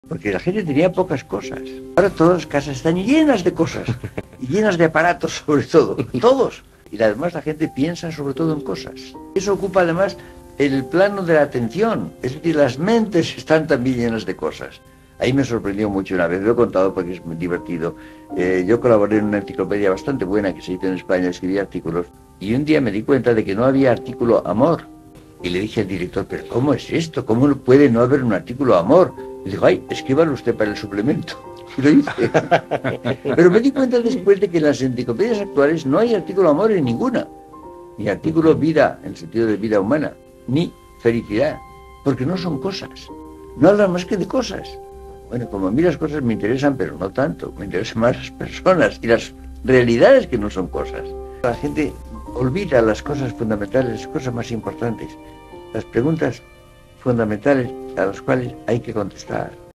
Porque la gente tenía pocas cosas. Ahora todas las casas están llenas de cosas, y llenas de aparatos sobre todo, todos. Y además la gente piensa sobre todo en cosas. Eso ocupa además el plano de la atención, es decir, las mentes están también llenas de cosas. Ahí me sorprendió mucho una vez, lo he contado porque es muy divertido. Yo colaboré en una enciclopedia bastante buena que se hizo en España, escribía artículos, y un día me di cuenta de que no había artículo amor. Y le dije al director, ¿pero cómo es esto? ¿Cómo puede no haber un artículo amor? Y dijo, ay, escríbalo usted para el suplemento. Y lo hice. Pero me di cuenta después de que en las enciclopedias actuales no hay artículo amor en ninguna. Ni artículo vida, en el sentido de vida humana, ni felicidad. Porque no son cosas. No hablan más que de cosas. Bueno, como a mí las cosas me interesan, pero no tanto. Me interesan más las personas y las realidades que no son cosas. La gente olvida las cosas fundamentales, las cosas más importantes. Las preguntas fundamentales a las cuales hay que contestar.